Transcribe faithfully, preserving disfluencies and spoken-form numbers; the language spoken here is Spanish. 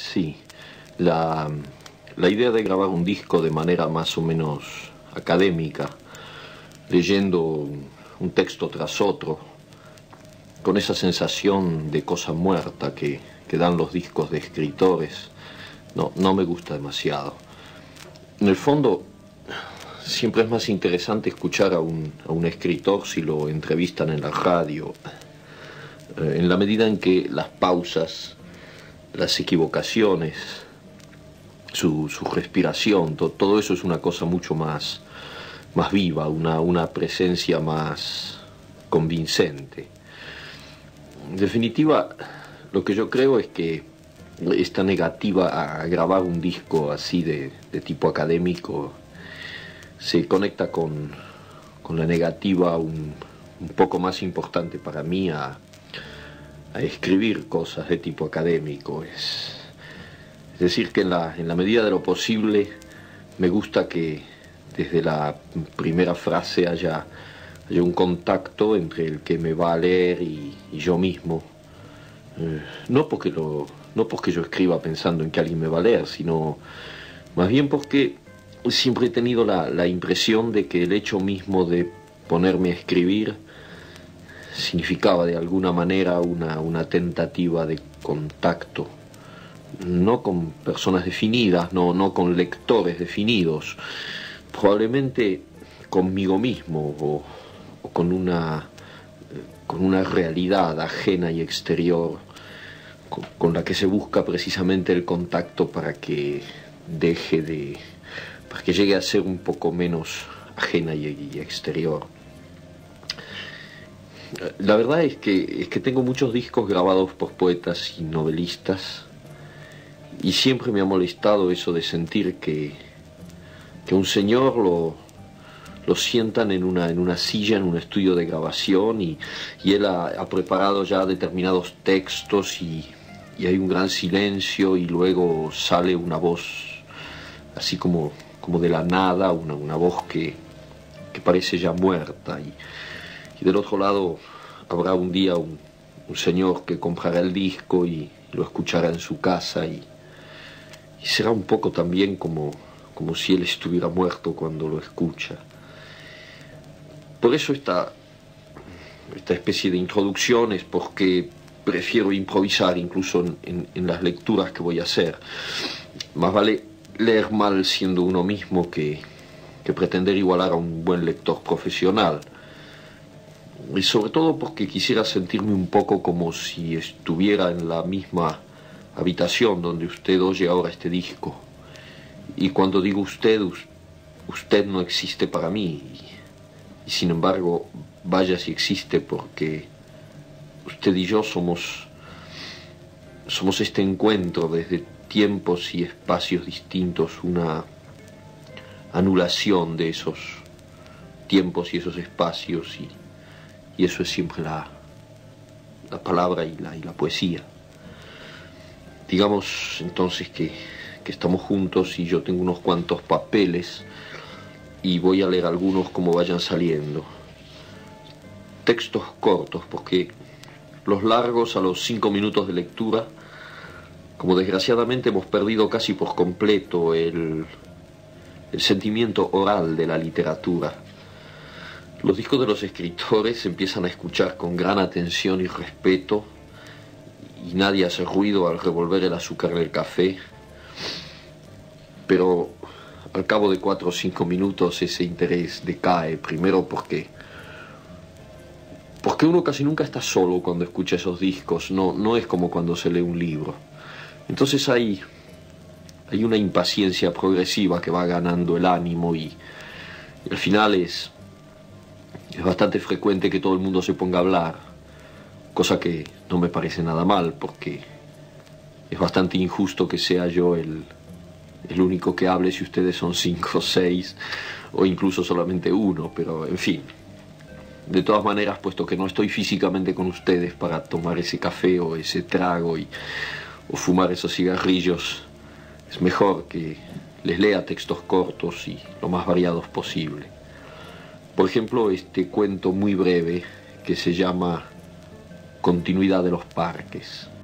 sí. La, la idea de grabar un disco de manera más o menos académica, leyendo un texto tras otro, con esa sensación de cosa muerta que, que dan los discos de escritores, no, no me gusta demasiado. En el fondo, siempre es más interesante escuchar a un, a un escritor si lo entrevistan en la radio, eh, en la medida en que las pausas, las equivocaciones, su, su respiración, to, todo eso es una cosa mucho más, más viva, una, una presencia más convincente. En definitiva, lo que yo creo es que esta negativa a grabar un disco así de, de tipo académico se conecta con, con la negativa un, un poco más importante para mí a, a escribir cosas de tipo académico. Es, es decir, que en la, en la medida de lo posible me gusta que desde la primera frase haya, haya un contacto entre el que me va a leer y, y yo mismo. Eh, no porque lo, no porque yo escriba pensando en que alguien me va a leer, sino más bien porque siempre he tenido la, la impresión de que el hecho mismo de ponerme a escribir significaba de alguna manera una, una tentativa de contacto, no con personas definidas, no, no con lectores definidos, probablemente conmigo mismo o, o con una, con una realidad ajena y exterior con, con la que se busca precisamente el contacto para que deje de... para que llegue a ser un poco menos ajena y, y exterior. La verdad es que, es que tengo muchos discos grabados por poetas y novelistas y siempre me ha molestado eso de sentir que, que un señor lo, lo sientan en una, en una silla, en un estudio de grabación y, y él ha, ha preparado ya determinados textos y, y hay un gran silencio y luego sale una voz así como, como de la nada, una, una voz que, que parece ya muerta y, y del otro lado habrá un día un, un señor que comprará el disco y, y lo escuchará en su casa y, y será un poco también como, como si él estuviera muerto cuando lo escucha. Por eso esta, esta especie de introducciones, porque prefiero improvisar incluso en, en, en las lecturas que voy a hacer. Más vale leer mal siendo uno mismo que, que pretender igualar a un buen lector profesional. Y sobre todo porque quisiera sentirme un poco como si estuviera en la misma habitación donde usted oye ahora este disco. Y cuando digo usted, usted no existe para mí. Y, y sin embargo, vaya si existe, porque usted y yo somos, somos este encuentro desde tiempos y espacios distintos, una anulación de esos tiempos y esos espacios, y, y eso es siempre la, la palabra y la, y la poesía. Digamos entonces que, que estamos juntos y yo tengo unos cuantos papeles y voy a leer algunos como vayan saliendo. Textos cortos, porque los largos a los cinco minutos de lectura, como desgraciadamente hemos perdido casi por completo el, el sentimiento oral de la literatura. Los discos de los escritores se empiezan a escuchar con gran atención y respeto, y nadie hace ruido al revolver el azúcar del café, pero al cabo de cuatro o cinco minutos ese interés decae, primero porque porque uno casi nunca está solo cuando escucha esos discos, no, no es como cuando se lee un libro. Entonces hay, hay una impaciencia progresiva que va ganando el ánimo y, y al final es, es bastante frecuente que todo el mundo se ponga a hablar, cosa que no me parece nada mal, porque es bastante injusto que sea yo el, el único que hable si ustedes son cinco o seis, o incluso solamente uno, pero en fin. De todas maneras, puesto que no estoy físicamente con ustedes para tomar ese café o ese trago y, o fumar esos cigarrillos, es mejor que les lea textos cortos y lo más variados posible. Por ejemplo, este cuento muy breve que se llama Continuidad de los parques.